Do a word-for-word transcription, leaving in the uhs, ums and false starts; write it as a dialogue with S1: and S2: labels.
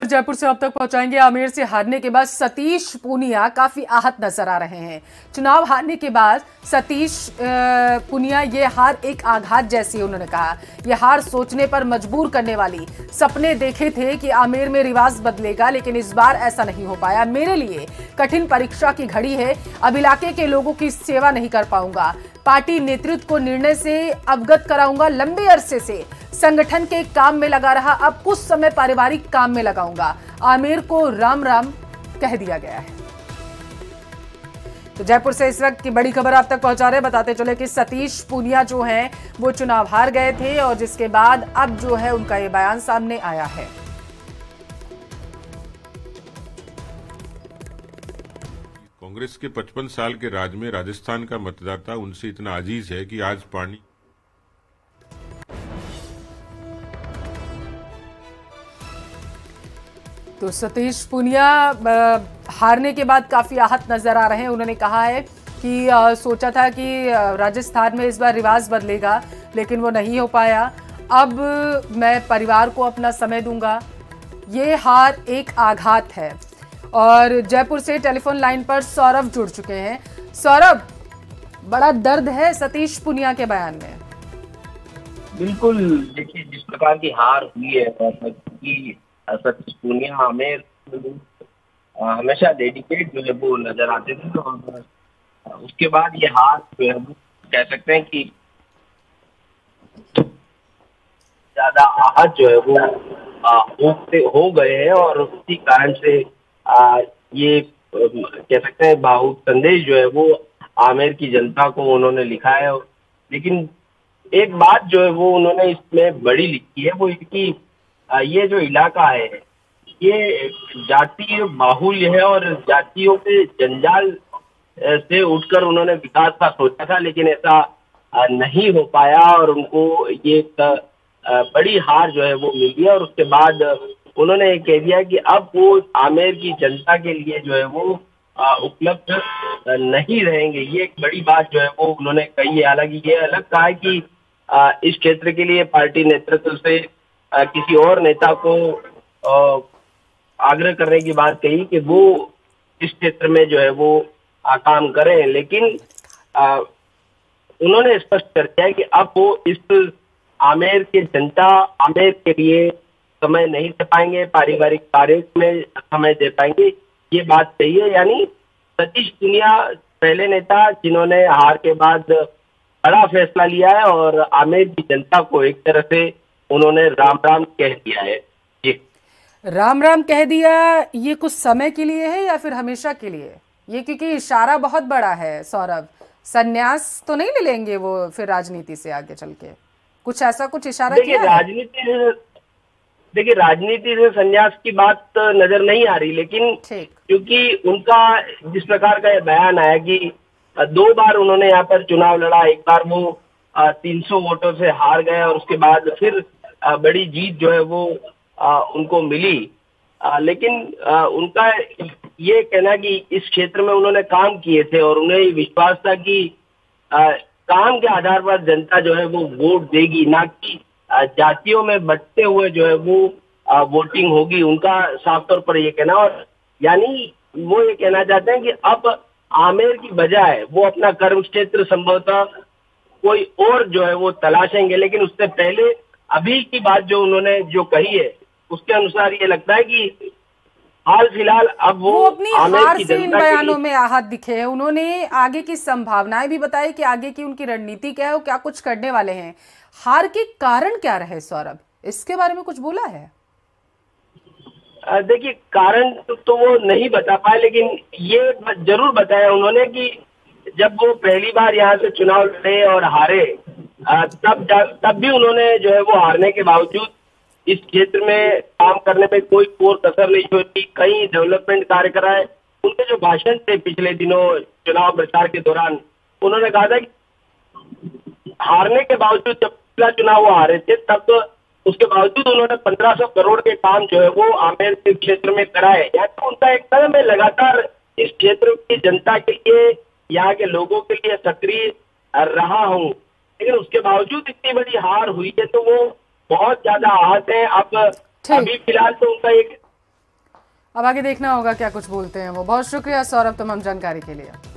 S1: जयपुर से अब तक पहुंचाएंगे। आमेर से हारने के बाद सतीश पूनिया काफी आहत नजर आ रहे हैं। चुनाव हारने के बाद सतीश पूनिया ये हार एक आघात जैसी, उन्होंने कहा यह हार सोचने पर मजबूर करने वाली। सपने देखे थे कि आमेर में रिवाज बदलेगा, लेकिन इस बार ऐसा नहीं हो पाया। मेरे लिए कठिन परीक्षा की घड़ी है। अब इलाके के लोगों की सेवा नहीं कर पाऊंगा। पार्टी नेतृत्व को निर्णय से अवगत कराऊंगा। लंबे अरसे से संगठन के काम में लगा रहा, अब कुछ समय पारिवारिक काम में लगाऊंगा। आमेर को राम राम कह दिया गया है। तो जयपुर से इस वक्त की बड़ी खबर आप तक पहुंचा रहे, बताते चले कि सतीश पूनिया जो हैं वो चुनाव हार गए थे और जिसके बाद अब जो है उनका ये बयान सामने आया है।
S2: कांग्रेस के पचपन साल के राज में राजस्थान का मतदाता उनसे इतना अजीज है कि आज पानी
S1: तो सतीश पूनिया हारने के बाद काफी आहत नजर आ रहे हैं। उन्होंने कहा है कि आ, सोचा था कि राजस्थान में इस बार रिवाज बदलेगा, लेकिन वो नहीं हो पाया। अब मैं परिवार को अपना समय दूंगा। ये हार एक आघात है। और जयपुर से टेलीफोन लाइन पर सौरभ जुड़ चुके हैं। सौरभ, बड़ा दर्द है सतीश पूनिया के बयान में।
S3: बिल्कुल, देखिए जिस प्रकार की हार हुई है कि सतीश पूनिया आमेर हमेशा डेडिकेट जो है वो नजर आते थे, और उसके बाद ये हार जो है वो कह सकते हैं कि ज्यादा आहत जो है वो हो, हो गए हैं, और उसी कारण से आ, ये कह सकते हैं भावुक संदेश जो है वो आमेर की जनता को उन्होंने लिखा है। लेकिन एक बात जो है वो उन्होंने इसमें बड़ी लिखी है, वो कि ये जो इलाका है ये जातीय बाहुल्य है, और जातियों के जंजाल से उठकर उन्होंने विकास का सोचा था, लेकिन ऐसा नहीं हो पाया और उनको ये बड़ी हार जो है वो मिल गई। और उसके बाद उन्होंने ये कह दिया कि अब वो आमेर की जनता के लिए जो है वो उपलब्ध नहीं रहेंगे। ये एक बड़ी बात जो है वो उन्होंने कही है। हालांकि ये अलग कहा है कि इस क्षेत्र के लिए पार्टी नेतृत्व से किसी और नेता को आग्रह करने की बात कही कि वो इस क्षेत्र में जो है वो काम करें, लेकिन उन्होंने स्पष्ट कर दिया है कि अब वो इस आमेर के जनता आमेर के लिए समय नहीं दे पाएंगे, पारिवारिक कार्यों में समय दे पाएंगे। ये बात सही है। यानी सतीश पूनिया पहले नेता जिन्होंने हार के बाद बड़ा फैसला लिया है और आमेर की जनता को एक तरह से उन्होंने राम राम कह दिया है। जी,
S1: राम राम कह दिया। ये कुछ समय के लिए है या फिर हमेशा के लिए? ये क्योंकि इशारा बहुत बड़ा है सौरभ, संन्यास तो नहीं ले लेंगे वो फिर राजनीति से आगे चल के? कुछ ऐसा कुछ इशारा किया है?
S3: राजनीति देखिए राजनीति से संन्यास की बात नजर नहीं आ रही, लेकिन क्योंकि उनका जिस प्रकार का बयान आया कि दो बार उन्होंने यहाँ पर चुनाव लड़ा, एक बार वो तीन सौ वोटों से हार गए और उसके बाद फिर बड़ी जीत जो है वो उनको मिली, लेकिन उनका ये कहना कि इस क्षेत्र में उन्होंने काम किए थे और उन्हें विश्वास था कि काम के आधार पर जनता जो है वो वोट देगी, ना कि जातियों में बंटते हुए जो है वो वोटिंग होगी। उनका साफ तौर पर ये कहना, और यानी वो ये कहना चाहते हैं कि अब आमेर की बजाय वो अपना कर्म क्षेत्र संभवतः कोई और जो है वो तलाशेंगे। लेकिन उससे पहले अभी की बात जो उन्होंने जो कही है उसके अनुसार ये लगता है कि हाल फिलहाल अब वो,
S1: वो अपनी हार से इन बयानों में आहत दिखे हैं। उन्होंने आगे की संभावनाएं भी बताई कि आगे की उनकी रणनीति क्या है, वो क्या कुछ करने वाले हैं। हार के कारण क्या रहे सौरभ, इसके बारे में कुछ बोला है?
S3: देखिए कारण तो, तो वो नहीं बता पाए, लेकिन ये जरूर बताया उन्होंने कि जब वो पहली बार यहाँ से चुनाव लड़े और हारे, तब तब भी उन्होंने जो है वो हारने के बावजूद इस क्षेत्र में काम करने में कोई कोर कसर नहीं छोड़ी, कई डेवलपमेंट कार्य कराए। उनके जो भाषण थे पिछले दिनों चुनाव प्रचार के दौरान, उन्होंने कहा था कि हारने के बावजूद जब पिछला चुनाव वो हारे थे तब तो उसके बावजूद उन्होंने पंद्रह सौ करोड़ के काम जो है वो आमेर के क्षेत्र में कराए। यानी तो उनका एक कदम है लगातार इस क्षेत्र की जनता के लिए, यहाँ के लोगों के लिए सक्रिय रहा हूँ, लेकिन उसके बावजूद इतनी बड़ी हार हुई है तो वो बहुत ज्यादा आहत है। अब अभी फिलहाल तो उनका एक
S1: अब आगे देखना होगा क्या कुछ बोलते हैं वो। बहुत शुक्रिया सौरभ तमाम जानकारी के लिए।